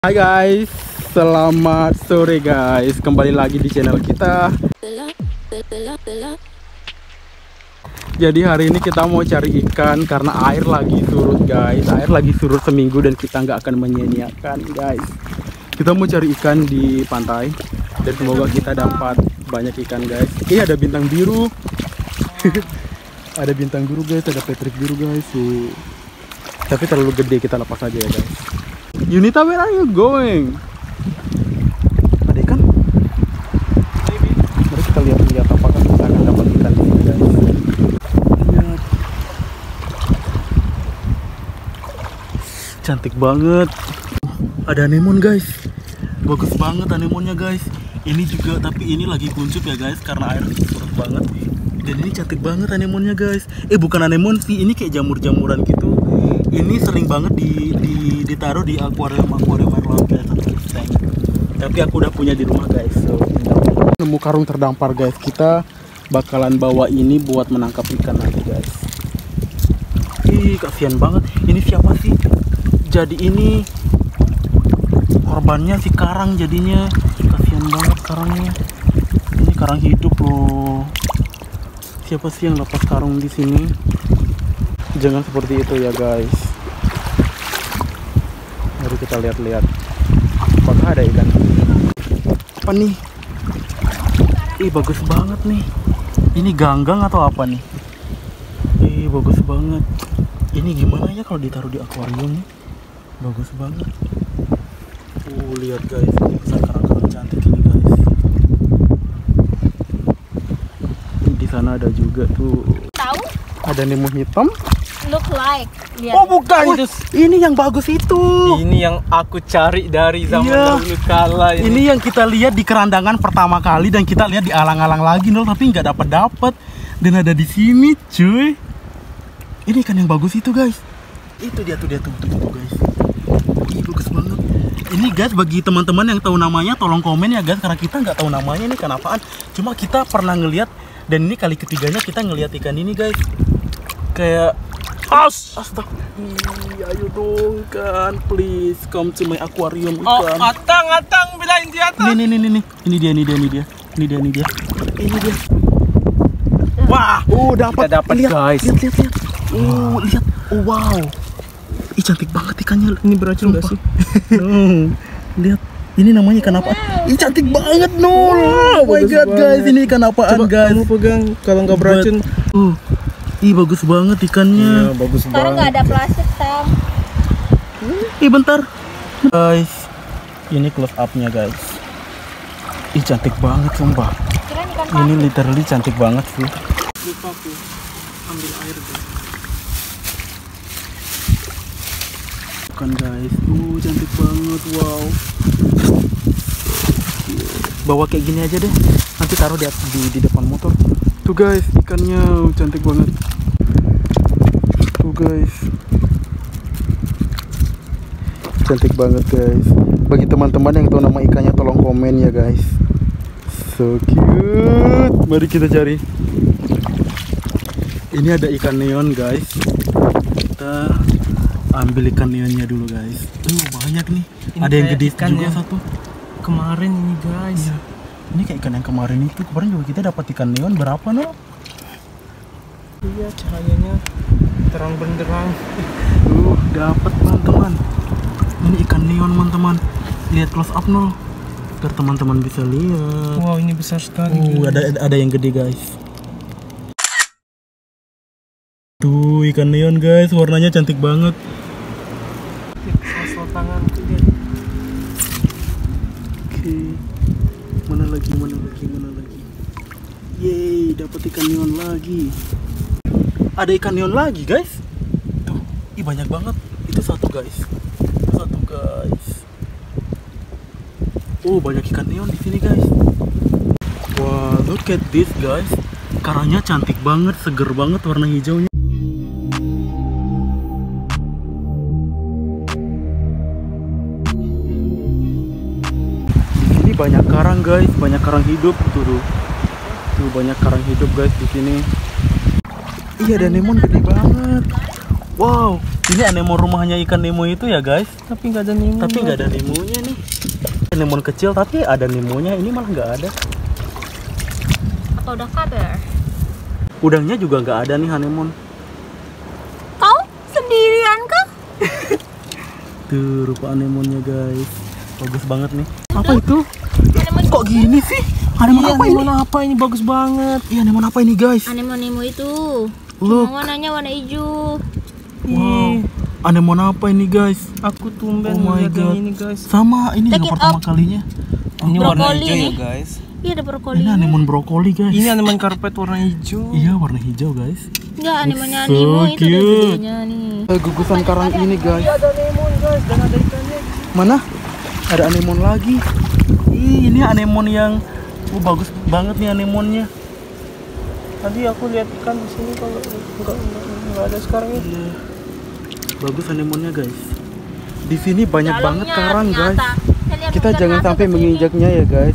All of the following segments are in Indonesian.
Hai guys, selamat sore guys. Kembali lagi di channel kita. Jadi hari ini kita mau cari ikan karena air lagi surut guys. Air lagi surut seminggu dan kita nggak akan menyia-nyiakan guys. Kita mau cari ikan di pantai dan semoga kita dapat banyak ikan guys. Ada bintang biru. Ada bintang biru guys, ada petrik biru guys. Tapi terlalu gede, kita lepas aja ya guys. Yunita, where are you going? Ada ikan? Mari kita lihat apakah kita akan dapat ikan di sini guys. Lihat. Cantik banget. Ada anemon guys. Bagus banget anemonnya guys. Ini juga, tapi ini lagi kuncup ya guys karena air surut banget. Dan ini cantik banget anemonnya guys. Bukan anemon sih, ini kayak jamur-jamuran gitu. Ini sering banget ditaruh di akuarium air laut kayak tank. Tapi aku udah punya di rumah guys. So, nemu karung terdampar guys. Kita bakalan bawa ini buat menangkap ikan nanti guys. Kasihan banget. Ini siapa sih? Jadi ini korbannya si karang jadinya. Kasihan banget karangnya. Ini karang hidup loh. Siapa sih yang lepas karung di sini? Jangan seperti itu ya guys. Mari kita lihat-lihat apakah ada ikan. Apa nih? Bagus banget nih. Ini ganggang atau apa nih? Bagus banget. Ini gimana ya kalau ditaruh di akuarium nih? Bagus banget. Lihat guys, ini besar karang-karang cantik ini guys. Di sana ada juga tuh. Tahu? Ada nemo hitam. Look like. Lihat. Oh bukan, ini yang bagus itu. Ini yang aku cari dari zaman dahulu kala. Ini yang kita lihat di kerandangan pertama kali dan kita lihat di alang-alang lagi nol, tapi nggak dapat dan ada di sini cuy. Ini kan yang bagus itu guys. Itu dia tuh guys. Bagus banget. Ini guys, bagi teman-teman yang tahu namanya tolong komen ya guys, karena kita nggak tahu namanya ini ikan apaan. Cuma kita pernah ngelihat dan ini kali ketiganya kita ngelihat ikan ini guys. Kayak astaga, ayo dong kan, please come to my aquarium ikan. Atang bilangin dia tuh. Ini dia. Wah, dapat guys. Lihat. Lihat. Wow. Cantik banget ikannya. Ini beracun enggak sih? Lihat. Ini namanya ikan apa? Cantik banget nol. Oh my god guys, ini ikan apaan guys? Kamu pegang kalau nggak beracun. Bagus banget ikannya. Iya, bagus Sekarang banget. nggak ada plastik, Sam. Bentar. Guys, ini close up-nya guys. Cantik banget sumpah. Kirain ikan Ini paus. literally cantik banget sih. Lupa aku ambil air guys. Bukan guys. Cantik banget. Wow. Bawa kayak gini aja deh. Nanti taruh di depan motor. Tuh guys, ikannya cantik banget. Tuh guys. Cantik banget guys. Bagi teman-teman yang tahu nama ikannya tolong komen ya guys. So cute. Mari kita cari. Ini ada ikan neon guys. Kita ambil ikan neonnya dulu guys. Banyak nih. Ini ada yang kayak gede ikan juga yang satu. Kemarin ini guys. Iya. Ini kayak ikan yang kemarin itu. Kemarin juga kita dapat ikan neon berapa no? Iya, cahayanya terang benderang. Dapat teman-teman. Ini ikan neon teman-teman. Lihat close up no. Biar teman-teman bisa lihat. Wow, ini besar sekali. Ada yang gede guys. Tuh ikan neon guys, warnanya cantik banget. Sosok tangan dia. Oke. Mana lagi. Yeay, dapat ikan neon lagi. Ada ikan neon lagi guys. Tuh, banyak banget. Itu satu guys. Banyak ikan neon di sini guys. Wah, look at this guys. Karangnya cantik banget, seger banget warna hijaunya. Di sini banyak karang guys, banyak karang hidup tuh. Banyak karang hidup guys di sini. Ada anemon gede banget. Wow, Ini anemon rumahnya ikan Nemo itu ya guys. Tapi nggak ada Nemo. Tapi nggak ada Nemonya nih. Anemon kecil tapi ada Nemonya. Ini malah nggak ada. Atau udah kabar? Udangnya juga nggak ada nih anemon. Kau sendirian kah? Tuh rupa anemonnya guys. Bagus banget nih. Apa itu? Anemon Kok gini sih? Anemon apa ini? Anemon apa ini? Bagus banget. Iya anemon apa ini guys? Anemon Nemo itu. Look. Cuma warnanya warna hijau. Wow. Anemon apa ini guys? Aku tumben Oh my lihat God. yang ini guys. Sama ini Take juga it pertama up. kalinya. Ini warna Brokoli hijau ya nih. guys. Iya ada brokoli. Ini anemon brokoli guys. Ini anemon karpet warna hijau. Iya warna hijau guys. Enggak, anemonnya So Nemo itu ada cute. gedenya nih. Gugusan karang ini guys. Ada anemon guys dan ada ikannya. Mana? Ada anemon lagi. Ih, ini anemon yang bagus banget nih anemonnya. Tadi aku lihat ikan di sini kalau nggak ada sekarang ini. Iya. Bagus anemonnya guys. Di sini banyak banget Dalamnya karang guys. ternyata. Saya lihat Kita bukan jangan mata sampai ke sini. menginjaknya ya guys.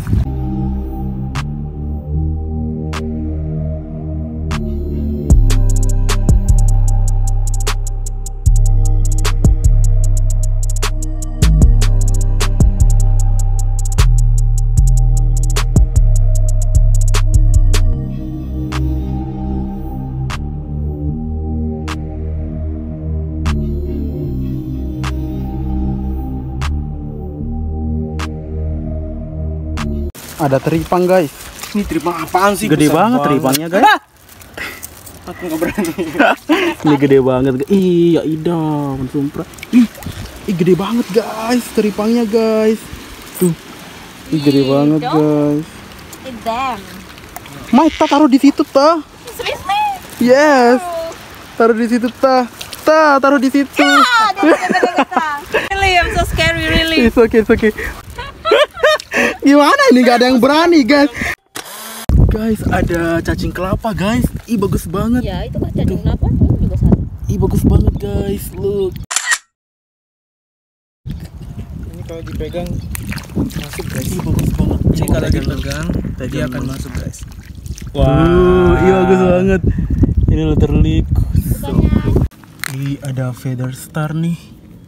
Ada teripang guys. Ini teripang apaan sih? Gede Besar banget teripangnya guys. Aku nggak berani. Ini gede banget. Iya, idam, sumpah. Ih, gede banget guys, teripangnya guys. Tuh. Ih, gede banget guys. It's them. Mai, taruh di situ tah. Seriously? Yes. Taruh di situ tah. Taruh di situ. Really, I'm so scary really. It's okay, it's okay. Gimana ini, gak ada yang berani guys. Guys, ada cacing kelapa guys. Ih, bagus banget. Ya, itu kan cacing kenapa? Ini juga satu. Ih, bagus banget guys. Look. Ini kalau dipegang masuk guys. Ih, bagus banget. Ini Coba kalau pegang. dipegang dia akan masuk guys. Iya bagus banget. Ini literally. Bukannya Ih, ada feather star nih.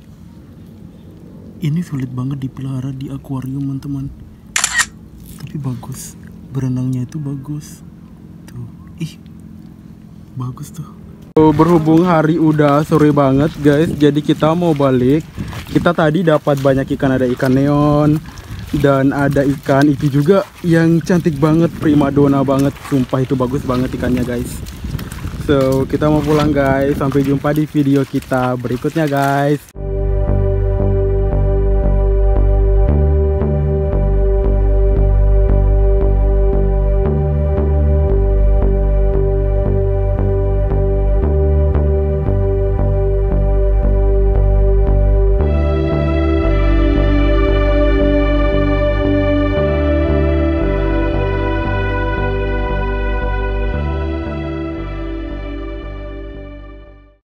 Ini sulit banget dipelihara di akuarium teman-teman. Tapi bagus. Berenangnya itu bagus. Tuh, ih. Bagus tuh. Berhubung hari udah sore banget guys, jadi kita mau balik. Kita tadi dapat banyak ikan, ada ikan neon dan ada ikan itu juga yang cantik banget, primadona banget. Sumpah itu bagus banget ikannya guys. So, kita mau pulang guys. Sampai jumpa di video kita berikutnya guys.